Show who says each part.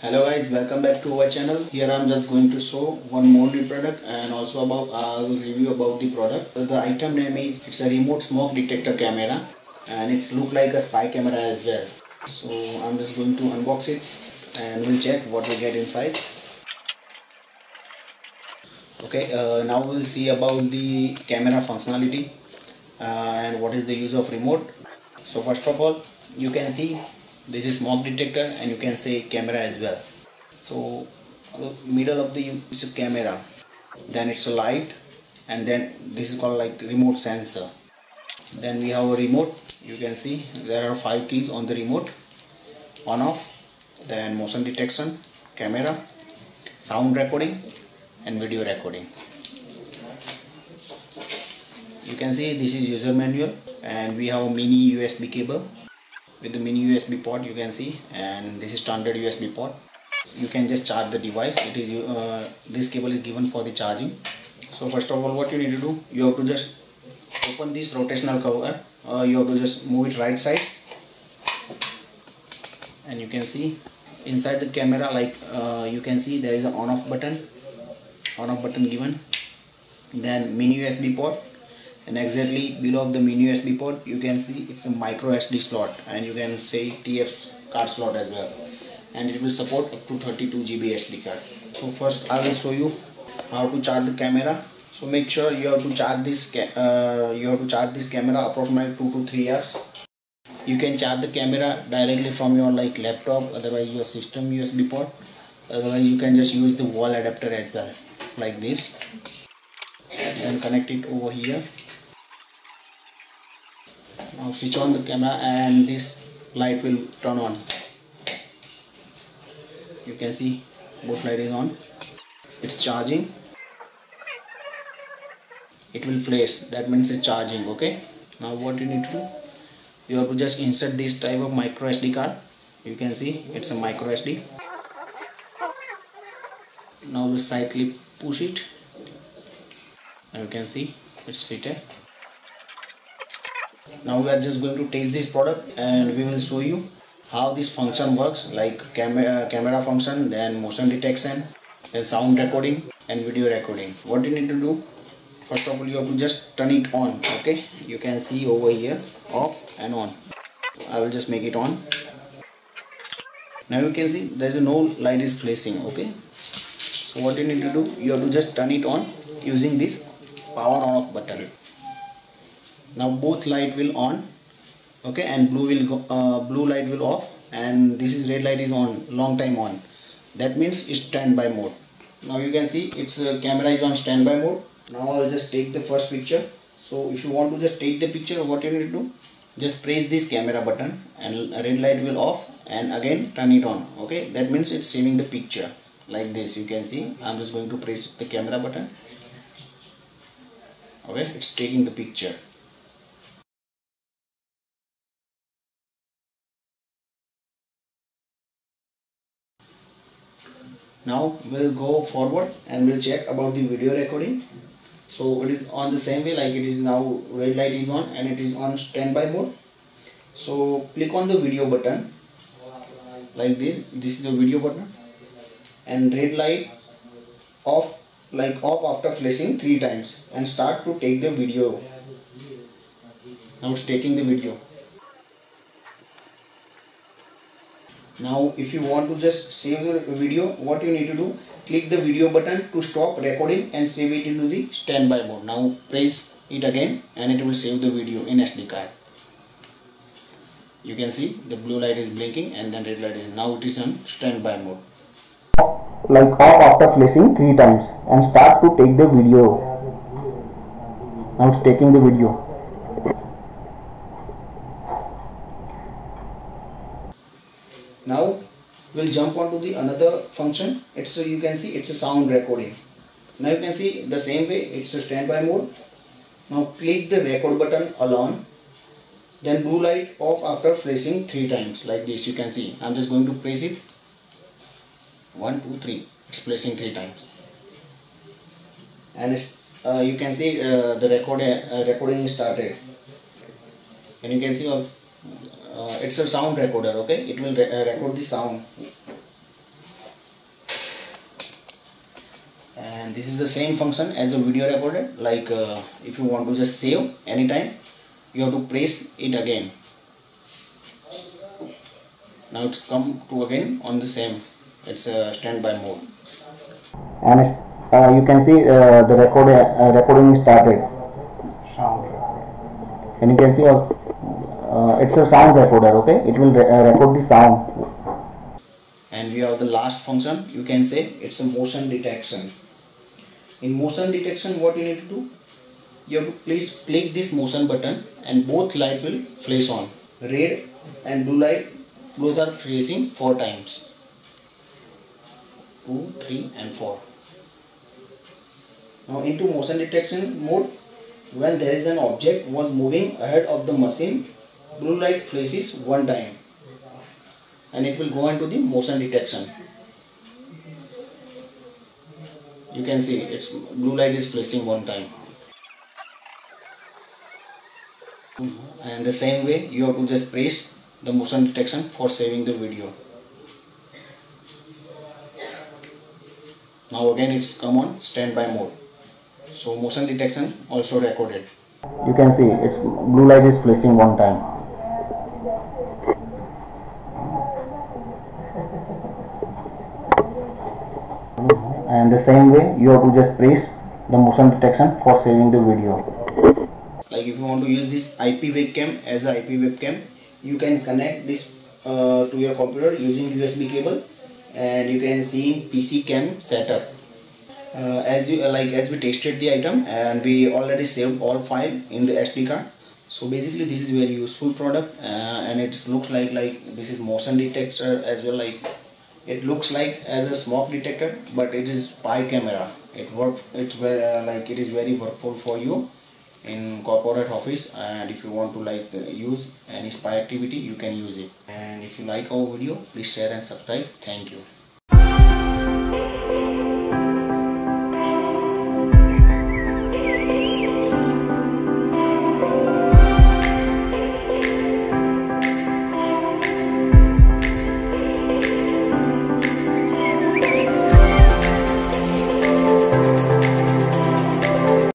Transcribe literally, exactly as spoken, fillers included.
Speaker 1: Hello guys, welcome back to our channel. Here I am just going to show one more new product and also about I will review about the product. So the item name is it's a remote smoke detector camera and it's look like a spy camera as well. So I'm just going to unbox it and we'll check what we get inside. Okay, uh, now we'll see about the camera functionality uh, and what is the use of remote. So first of all, you can see this is smoke detector and you can say camera as well. So the middle of the is a camera, then it's a light, and then this is called like remote sensor. Then we have a remote. You can see there are five keys on the remote: on off, then motion detection, camera, sound recording, and video recording. You can see this is user manual, and we have a mini U S B cable with the mini U S B port. You can see, and this is standard U S B port. You can just charge the device. It is uh, this cable is given for the charging. So first of all, what you need to do, you have to just open this rotational cover. Uh, you have to just move it right side, and you can see inside the camera, like uh, you can see there is an on off button on off button given, then mini U S B port, and exactly below of the mini U S B port you can see it's a micro S D slot, and you can say T F card slot as well, and it will support up to thirty-two G B S D card. So first I will show you how to charge the camera. So make sure you have to charge this uh, you have to charge this camera approximately two to three hours. You can charge the camera directly from your like laptop, otherwise your system U S B port, otherwise you can just use the wall adapter as well, like this, and connect it over here. Now switch on the camera and this light will turn on. You can see both light is on. It's charging. It will flash. That means it's charging. Okay. Now what you need to do? You have to just insert this type of micro S D card. You can see it's a micro S D. Now we slightly push it, and you can see it's fitted. Now we are just going to test this product and we will show you how this function works, like camera camera function, then motion detection, then sound recording and video recording. What you need to do, first of all, you have to just turn it on. Okay, you can see over here off and on. I will just make it on. Now you can see there is no light is flashing. Okay, so what you need to do, you have to just turn it on using this power on off button. Now both light will on, okay, and blue will go, uh, blue light will off, and this is red light is on, long time on. That means it's standby mode. Now you can see its uh, camera is on standby mode. Now I'll just take the first picture. So if you want to just take the picture, what you need to do, just press this camera button and red light will off, and again turn it on. Okay, that means it's saving the picture like this. You can see I'm just going to press the camera button. Okay, it's taking the picture. Now we'll go forward and we'll check about the video recording. So it is on the same way, like it is now red light is on and it is on standby mode. So click on the video button like this. This is the video button, and red light off, like off after flashing three times, and start to take the video. Now it's taking the video. Now if you want to just save the video, what you need to do, click the video button to stop recording and save it into the standby mode. Now press it again and it will save the video in S D card. You can see the blue light is blinking and then red light is, now it is on standby mode. Like off after flashing three times and start to take the video. Now it's taking the video. Now we'll jump on to the another function. It's a, you can see it's a sound recording. Now you can see the same way, it's a standby mode. Now click the record button alone, then blue light off after flashing three times, like this. You can see I'm just going to press it. One, two, three. It's flashing three times, and it's, uh, you can see uh, the record uh, recording is started, and you can see uh, uh, it's a sound recorder. Okay, it will re uh, record the sound. And this is the same function as a video recorder. Like uh, if you want to just save anytime, you have to press it again. Now it's come to again on the same. It's a standby mode.
Speaker 2: And uh, you can see uh, the record, uh, recording started. Sound. And you can see uh, uh, it's a sound recorder. Okay, it will re uh, record the sound.
Speaker 1: And we have the last function. You can say it's a motion detection. In motion detection, what you need to do? You have to please click this motion button, and both light will flash on. Red and blue light, both are flashing four times. Two, three, and four. Now into motion detection mode, when there is an object was moving ahead of the machine, blue light flashes one time, and it will go into the motion detection. You can see its blue light is flashing one time. And the same way you have to just press the motion detection for saving the video. Now again it's come on standby mode. So motion detection also recorded.
Speaker 2: You can see its blue light is flashing one time. And the same way you have to just press the motion detection for saving the video.
Speaker 1: Like if you want to use this I P webcam as a I P webcam, you can connect this uh, to your computer using U S B cable, and you can see P C cam setup. Uh, as you uh, like as we tested the item, and we already saved all file in the S D card. So basically this is very useful product, uh, and it looks like like this is motion detector as well. Like it looks like as a smoke detector, but it is spy camera. It work it's very uh, like it is very workful for you in corporate office, and if you want to like uh, use any spy activity, you can use it. And if you like our video, please share and subscribe. Thank you.